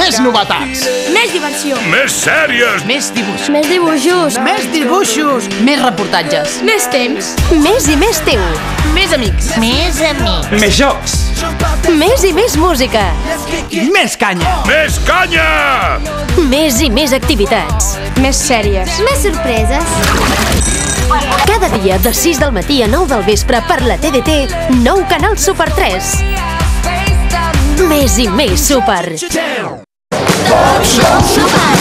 Més novetats. Més diversió. Més sèries. Més dibuix. Més dibuixos. Més dibuixos. Més reportatges. Més temps. Més i més teu. Més amics. Més amics. Més jocs. Més i més música. Més canya. Més canya! Més i més activitats. Més sèries. Més sorpreses. Cada dia de 6 del matí a 9 del vespre per la TDT, nou canal Super 3. Més i més Super. Top Show Super.